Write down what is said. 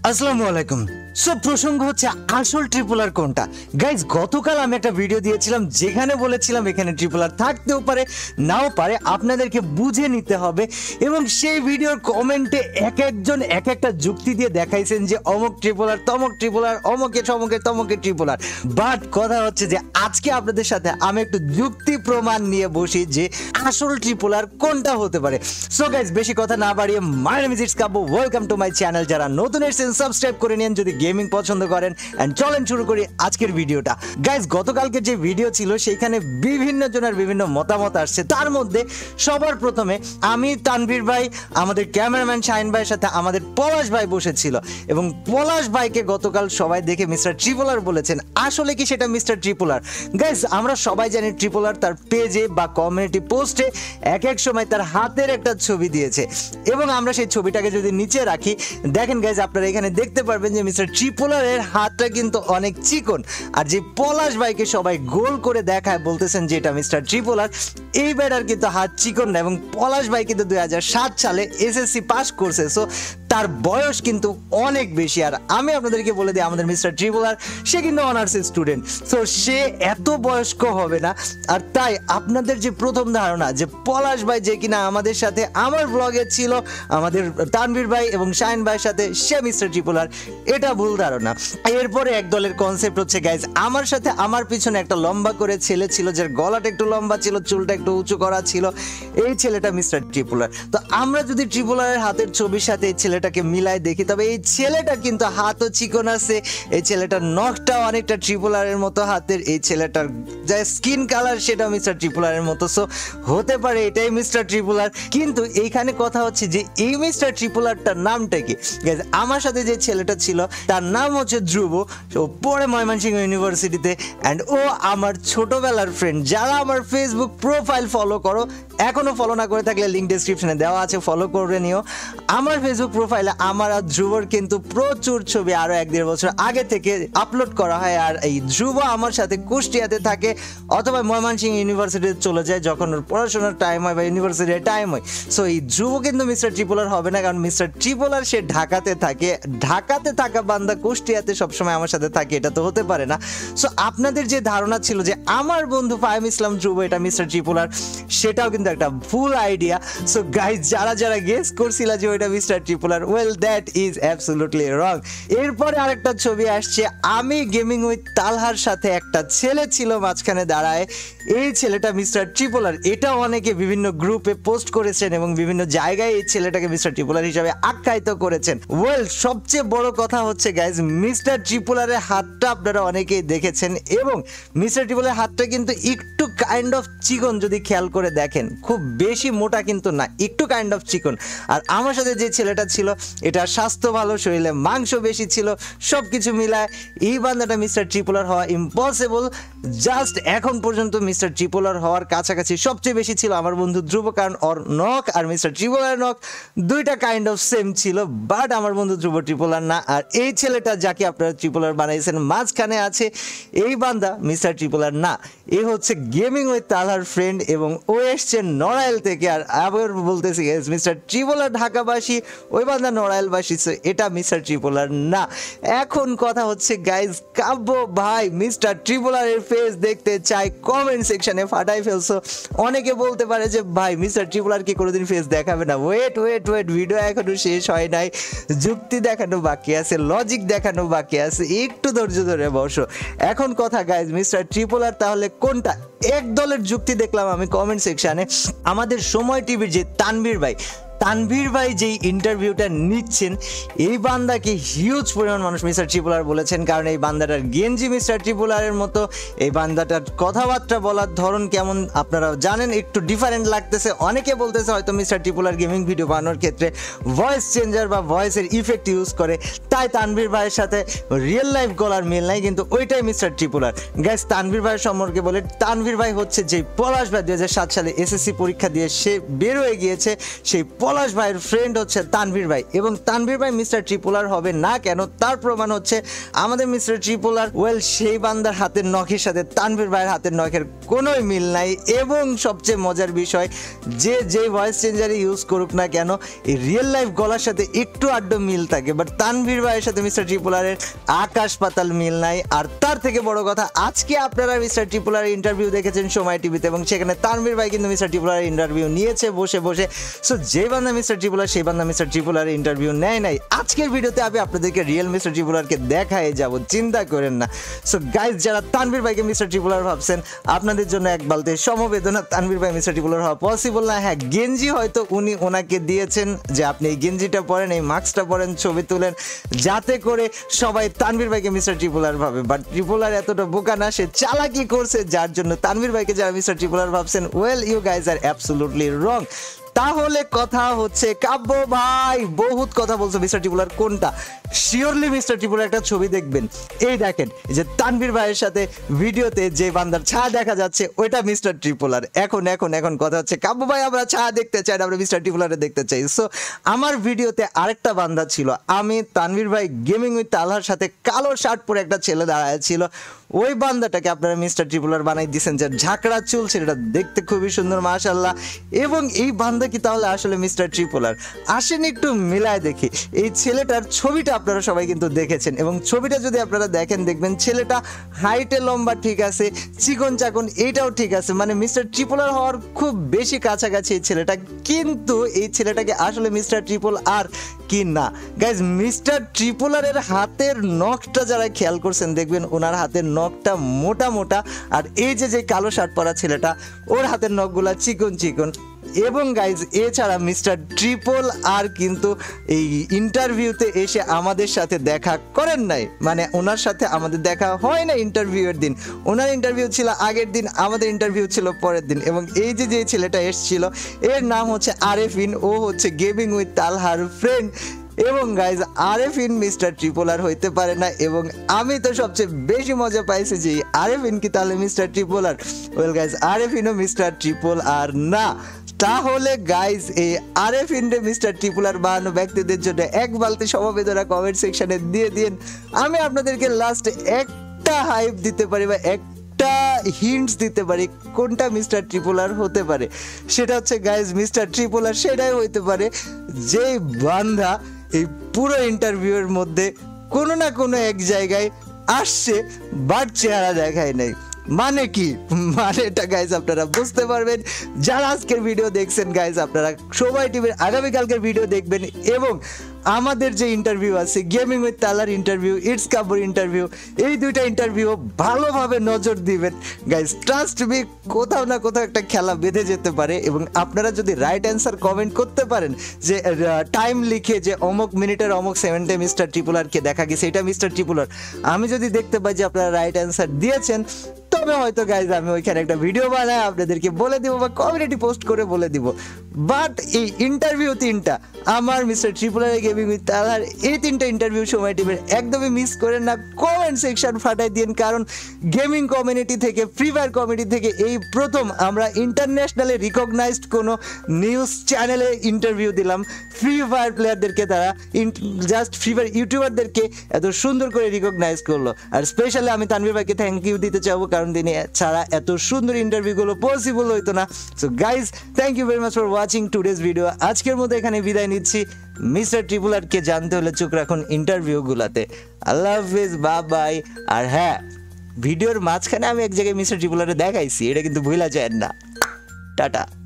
আসসালামু আলাইকুম। সো প্রসঙ্গ হচ্ছে আসল ট্রিপল আর কোনটা। গাইজ গতকাল আমি একটা ভিডিও দিয়েছিলাম যেখানে বলেছিলাম এখানে ট্রিপল আর থাকতেও পারে নাও পারে, আপনাদেরকে বুঝে নিতে হবে। এবং সেই ভিডিওর কমেন্টে এক একজন এক একটা যুক্তি দিয়ে দেখাইছেন যে অমুক ট্রিপল আর তমক ট্রিপল আর অমুকে সমকে তমকে ট্রিপল আর। বাট কথা হচ্ছে যে আজকে আপনাদের সাথে আমি একটু যুক্তি প্রমাণ নিয়ে বসি যে আসল ট্রিপল আর কোনটা হতে পারে। সো গাইজ বেশি কথা না বাড়িয়ে, my name is it's Kabbo, welcome to my channel. যারা নতুন এসেছেন সাবস্ক্রাইব করে নিন যদি গেমিং পছন্দ করেন। এন্ড চলেন শুরু করি আজকের ভিডিওটা। গাইজ গতকালকে যে ভিডিও ছিল সেখানে বিভিন্ন জনের বিভিন্ন মতামত আসছে। তার মধ্যে সবার প্রথমে আমি, তানভীর ভাই, আমাদের ক্যামেরাম্যান শাহিন ভাইয়ের সাথে আমাদের পলাশ ভাই বসেছিল এবং পলাশ ভাইকে গতকাল সবাই দেখে মিস্টার ট্রিপল আর বলেছেন। আসলে কি সেটা মিস্টার ট্রিপল আর? গাইজ আমরা সবাই জানি ট্রিপল আর তার পেজে বা কমিউনিটি পোস্টে এক এক সময় তার হাতের একটা ছবি দিয়েছে এবং আমরা সেই ছবিটাকে যদি নিচে রাখি, দেখেন গাইজ আপনারা এখানে দেখতে পারবেন যে মিস্টার ট্রিপল এর হাতটা কিন্তু অনেক চিকন। আর যে পলাশ ভাইকে সবাই গোল করে দেখায় বলতেছেন যে এটা মিস্টার ট্রিপল আর, এই ব্যাটার কিন্তু হাত চিকন না। এবং পলাশ ভাই কিন্তু 2007 সালে এসএসসি পাস করছে, সো তার বয়স কিন্তু অনেক বেশি। আর আমি আপনাদেরকে বলে দিই আমাদের মিস্টার ট্রিপল আর সে কিন্তু অনার্সের স্টুডেন্ট, সো সে এত বয়স্ক হবে না। আর তাই আপনাদের যে প্রথম ধারণা যে পলাশ ভাই যে কিনা আমাদের সাথে আমার ব্লগে ছিল আমাদের তানভীর ভাই এবং শাহিন ভাইয়ের সাথে, সে মিস্টার ট্রিপল আর, এটা ভুল ধারণা। এরপরে এক দলের কনসেপ্ট হচ্ছে গাইজ আমার সাথে আমার পিছনে একটা লম্বা করে ছেলে ছিল যার গলাটা একটু লম্বা ছিল, চুলটা একটু উঁচু করা ছিল, এই ছেলেটা মিস্টার ট্রিপল আর। তো আমরা যদি ট্রিপল আর হাতের ছবির সাথে এই ছেলেটাকে মিলাই দেখি তবে এই ছেলেটা কিন্তু হাতও চিকন আছে, এই ছেলেটার নখটাও অনেকটা ট্রিপল আর এর মতো হাতের, এই ছেলেটার যা স্কিন কালার সেটা মিস্টার ট্রিপল আর এর মতো। সো হতে পারে এটাই মিস্টার ট্রিপল আর। কিন্তু এইখানে কথা হচ্ছে যে এই মিস্টার ট্রিপল আরটার নামটা কি? গাইজ আমার সাথে যে ছেলেটা ছিল তার নাম হচ্ছে ধ্রুব, ও পড়ে ময়মনসিংহ ইউনিভার্সিটিতে অ্যান্ড ও আমার ছোটবেলার ফ্রেন্ড। যারা আমার ফেসবুক প্রোফাইল ফলো করো, এখনো ফলো না করে থাকলে লিঙ্ক ডেসক্রিপশনে দেওয়া আছে, ফলো করে নিও। আমার ফেসবুক প্রোফাইলে আমার আর ধ্রুবর কিন্তু প্রচুর ছবি আরো 1-1.5 বছর আগে থেকে আপলোড করা হয়। আর এই ধ্রুব আমার সাথে কুষ্টিয়াতে থাকে অথবা ময়মনসিংহ ইউনিভার্সিটিতে চলে যায় যখন ওর পড়াশোনার টাইম হয় বা ইউনিভার্সিটির টাইম হয়। সো এই ধ্রুব কিন্তু মিস্টার ট্রিপল আর হবে না, কারণ মিস্টার ট্রিপল আর সে ঢাকাতে থাকে, ঢাকাতে থাকা বান্দা কুষ্টিয়াতে সবসময় আমার সাথে থাকে, এটা তো হতে পারে না। সো আপনাদের যে ধারণা ছিল যে আমার বন্ধু ফাহিম ইসলাম ধ্রুব এটা মিস্টার ট্রিপল আর, সেটাও কিন্তু একটা ভুল আইডিয়া। সো গাইজ যারা যারা গেস করছিল যে ওইটা mister triple R, well that is absolutely wrong. এরপরে আরেকটা ছবি আসছে, আমি গেমিং উইথ তালহার সাথে একটা ছেলে ছিল মাঝখানে দাঁড়ায়, এই ছেলেটা মিস্টার ট্রিপল আর। এটা অনেকে বিভিন্ন গ্রুপে পোস্ট করেছেন এবং বিভিন্ন জায়গায় এই ছেলেটাকে মিস্টার ট্রিপল আর হিসাবে আখ্যায়িত করেছেন। ওয়েল সবচেয়ে বড় কথা হচ্ছে গাইজ মিস্টার ট্রিপল আরের হাতটা আপনারা অনেকেই দেখেছেন এবং মিস্টার ট্রিপল এর হাতটা কিন্তু একটু কাইন্ড অফ চিকন, যদি খেয়াল করে দেখেন, খুব বেশি মোটা কিন্তু না, একটু কাইন্ড অফ চিকন। আর আমার সাথে যে ছেলেটা ছিল এটা স্বাস্থ্য ভালো, শরীরে মাংস বেশি ছিল, সব কিছু মিলায় এই বান্দাটা মিস্টার ট্রিপল আর হওয়া ইম্পসিবল। জাস্ট এখন পর্যন্ত মিস্টার ট্রিপল আর হওয়ার কাছাকাছি সবচেয়ে বেশি ছিল আমার বন্ধু ধ্রুব, কারণ ওর নখ আর মিস্টার ট্রিপল আর নখ দুইটা কাইন্ড অফ সেম ছিল। বাট আমার বন্ধু ধ্রুব ট্রিপল আর না। আর এই ছেলেটা যাকে আপনারা ট্রিপল আর বানাইছেন মাঝখানে আছে, এই বান্দা মিস্টার ট্রিপল আর না, এ হচ্ছে গেমিং উইথ তালহার ফ্রেন্ড এবং ও এসছে নড়াইল থেকে। আর আবার বলতেছি মিস্টার ট্রিপল আর ঢাকাবাসী, ওই বান্দা নড়াইলবাসী, এটা মিস্টার ট্রিপল আর না। এখন কথা হচ্ছে গাইজ কাব্য ভাই মিস্টার ট্রিপল আর এর ফেস দেখতে চাই, কমেন্ট সেকশনে ফাটাই ফেলছো। অনেকে বলতে পারে যে ভাই মিস্টার ট্রিপল আর কি কোনোদিন ফেস দেখাবে না। ওয়েট ওয়েট ওয়েট, ভিডিও এখনো শেষ হয় নাই, যুক্তি দেখানো বাকি আছে, লজিক দেখানো বাকি আছে, একটু ধৈর্য ধরে বসো। এখন কথা গাইজ মিস্টার ট্রিপল আর তাহলে কোনটা? এক দলের যুক্তি দেখলাম আমি কমেন্ট সেকশনে, আমাদের সময় টিভির যে তানভীর ভাই যেই ইন্টারভিউটা নিচ্ছেন, এই বান্দাকে হিউজ পরিমাণ মানুষ মিস্টার ট্রিপল আর বলেছেন, কারণ এই বান্দাটার গেঞ্জি মিস্টার ট্রিপল আরের মতো, এই বান্দাটার কথাবার্তা বলার ধরন কেমন আপনারা জানেন, একটু ডিফারেন্ট লাগতেছে। অনেকে বলতেছে হয়তো mister triple R gaming video বানানোর ক্ষেত্রে ভয়েস চেঞ্জার বা ভয়েসের ইফেক্ট ইউজ করে, তাই তানভীর ভাইয়ের সাথে রিয়েল লাইফ গলার মিল নাই, কিন্তু ওইটাই mister triple R. Guys Tanvir ভাইয়ের সম্পর্কে বলে, তানভীর ভাই হচ্ছে যে পলাশ ভাই 2007 সালে এসএসসি পরীক্ষা দিয়ে সে বের হয়ে গিয়েছে, সেই পলাশ ভাইয়ের ফ্রেন্ড হচ্ছে তানভীর ভাই, এবং তানভীর ভাই মিস্টার ট্রিপলার হবে না কেন তার প্রমাণ হচ্ছে আমাদের মিস্টার ট্রিপলার। ওয়েল, সেই বান্দার হাতের নখের সাথে তানভীর ভাইয়ের হাতের নখের কোনোই মিল নাই, এবং সবচেয়ে মজার বিষয় যে ভয়েস চেঞ্জারই ইউজ করুক না কেন এই রিয়েল লাইফ গলার সাথে একটু আড্ডো মিল থাকে, বাট তানভীর ভাইয়ের সাথে মিস্টার ট্রিপলারের আকাশ পাতাল মিল নাই। আর তার থেকে বড় কথা, আজকে আপনারা মিস্টার ট্রিপলারের ইন্টারভিউ দেখেছেন সময় টিভিতে, এবং সেখানে তানভীর ভাই কিন্তু মিস্টার ট্রিপলারের ইন্টারভিউ নিয়েছে বসে বসে। সো যে বান্দা মিস্টার ট্রিপলার সেই বান্দা মিস্টার ট্রিপলারের ইন্টারভিউ নেয় নাই। আজকের ভিডিওতে আমি আপনাদেরকে রিয়েল মিস্টার ট্রিপলারকে দেখায় যাব, চিন্তা করেন না। সো গাইজ, যারা তানভীর ভাইকে মিস্টার ট্রিপলার ভাবছেন, আপনাদের জন্য এক বালতি সমবেদনা। তানভীর ভাই মিস্টার ট্রিপলার হওয়া পসিবল না। হ্যাঁ, গেঞ্জি হয়তো উনি ওনাকে দিয়েছেন যে আপনি এই গেঞ্জিটা পরেন, এই মাস্কটা পরেন, ছবি তুলেন, যাতে করে সবাই তানভীর ভাইকে মিস্টার ট্রিপলার ভাবে। বাট ট্রিপলার এতটা বোকা না, সে চালাকি করছে, যার জন্য তানভীর ভাইকে যারা মিস্টার ট্রিপলার ভাবছেন, well, you guys are absolutely wrong. তাহলে কথা হচ্ছে, কাব্য ভাই বহুত কথা বলছো, মিস্টার ট্রিপলার কোনটা? শিওরলি মিস্টার ট্রিপলার একটা ছবি দেখবেন, এই দেখেন যে তানভীর ভাইয়ের সাথে ভিডিওতে যে বান্দার ছায়া দেখা যাচ্ছে ওইটা মিস্টার ট্রিপলার। এখন কথা হচ্ছে, কাব্য ভাই আমরা ছায়া দেখতে চাই না, আমরা মিস্টার ট্রিপলারে দেখতে চাই। সো আমার ভিডিওতে আরেকটা বান্দা ছিল, আমি তানভীর ভাই গেমিং উইথ তালহার সাথে কালো শার্ট পরে একটা ছেলে দাঁড়ায় ছিল, ওই বান্দাটাকে আপনারা মিস্টার ট্রিপলার বানাই দিয়েছেন, যে ঝাঁকড়া চুল, সেটা দেখতে খুবই সুন্দর মাশাআল্লাহ। এবং এই বান্দা কি তাহলে আসলে মিস্টার ট্রিপলার? আসেন একটু মিলায় দেখি। এই ছেলেটার ছবিটা আপনারা সবাই কিন্তু দেখেছেন, এবং ছবিটা যদি আপনারা দেখেন দেখবেন ছেলেটা হাইটে লম্বা ঠিক আছে, চিকন চাকন এইটাও ঠিক আছে, মানে মিস্টার ট্রিপলার হওয়ার খুব বেশি কাছাকাছি এই ছেলেটা। কিন্তু এই ছেলেটাকে আসলে মিস্টার ট্রিপলার কি না? গাইজ, মিস্টার ট্রিপলারের হাতের নখটা যারা খেয়াল করছেন দেখবেন ওনার হাতের নখটা মোটা মোটা, আর এই যে কালো শার্ট পরা ছেলেটা ওর হাতের নখগুলা চিকন চিকন। এবং গাইজ, এছাড়া মিস্টার ট্রিপল আর কিন্তু এই ইন্টারভিউতে এসে আমাদের সাথে দেখা করেন নাই, মানে ওনার সাথে আমাদের দেখা হয় না ইন্টারভিউয়ের দিন। ওনার ইন্টারভিউ ছিল আগের দিন, আমাদের ইন্টারভিউ ছিল পরের দিন। এবং এই যে ছেলেটা এসছিল এর নাম হচ্ছে আরেফিন, ও হচ্ছে গেমিং উইথ তালহার ফ্রেন্ড। এবং গাইজ, আরেফিন মিস্টার ট্রিপলার হইতে পারে না, এবং আমি তো সবচেয়ে বেশি মজা পাইছি যে আরেফিন কি তাহলে মিস্টার ট্রিপলার? ওয়েল গাইজ, আরেফিনও মিস্টার ট্রিপলার না। তাহলে গাইজ, এই আরেফিন মিস্টার ট্রিপলার বানানো ব্যক্তিদের জন্য এক বালতি সমবেদনা কমেন্ট সেকশনে দিয়ে দিন। আমি আপনাদেরকে লাস্ট একটা হাইপ দিতে পারি বা একটা হিন্টস দিতে পারি কোনটা মিস্টার ট্রিপলার হতে পারে। সেটা হচ্ছে গাইজ, মিস্টার ট্রিপলার সেটাই হইতে পারে যে বান্দা এই পুরো ইন্টারভিউয়ের মধ্যে কোনো না কোনো এক জায়গায় আসছে বাট চেহারা দেখায় নাই। মানে কি? মানেটা গাইজ আপনারা বুঝতে পারবেন যারা আজকের ভিডিও দেখছেন। গাইজ, আপনারা সময় টিভির আগামীকালকের ভিডিও দেখবেন, এবং আমাদের যে ইন্টারভিউ আছে গেমিং উইথ তালার ইন্টারভিউ, ইটস কাব্বোর ইন্টারভিউ, এই দুইটা ইন্টারভিউ ভালোভাবে নজর দিবেন। গাইজ, ট্রাস্ট মি, কোথাও না কোথাও একটা খেলা বেঁধে যেতে পারে। এবং আপনারা যদি রাইট অ্যান্সার কমেন্ট করতে পারেন, যে টাইম লিখে যে অমুক মিনিটের অমুক সেকেন্ডে মিস্টার ট্রিপলারকে দেখা গেছে, এটা মিস্টার ট্রিপলার, আমি যদি দেখতে পাই যে আপনারা রাইট অ্যান্সার দিয়েছেন, তবে হয়তো গাইজ আমি ওইখানে একটা ভিডিও বানাই আপনাদেরকে বলে দিব বা কমিউনিটি পোস্ট করে বলে দিব। বাট এই ইন্টারভিউ তিনটা আমার মিস্টার ট্রিপলারের গেমিং উইথ তালহার, এই তিনটা ইন্টারভিউ সময় টিভির একদমই মিস করেন না। কমেন্ট সেকশন ফাটাই দিন, কারণ গেমিং কমিউনিটি থেকে, ফ্রি ফায়ার কমিউনিটি থেকে এই প্রথম আমরা ইন্টারন্যাশনালি রিকগনাইজড কোনো নিউজ চ্যানেলে ইন্টারভিউ দিলাম। ফ্রি ফায়ার প্লেয়ারদেরকে তারা জাস্ট ফ্রি ফায়ার ইউটিউবারদেরকে এত সুন্দর করে রিকগনাইজ করলো। আর স্পেশালি আমি তানভীর ভাইকে থ্যাংক ইউ দিতে চাবো, কারণ তিনি ছাড়া এত সুন্দর ইন্টারভিউগুলো পসিবল হইতো না। So guys, thank you very much for watching today's video. আজকের মতো এখানে বিদায় নিচ্ছি। মিস্টার ট্রিপলারকে জানতে হলে চোখ রাখুন ইন্টারভিউগুলোতে। আল্লাহ হাফিজ, বাই। আর হ্যাঁ, ভিডিওর মাঝখানে আমি এক জায়গায় মিস্টার ট্রিপলারে দেখাইছি, এটা কিন্তু ভুলা যায় না। টাটা।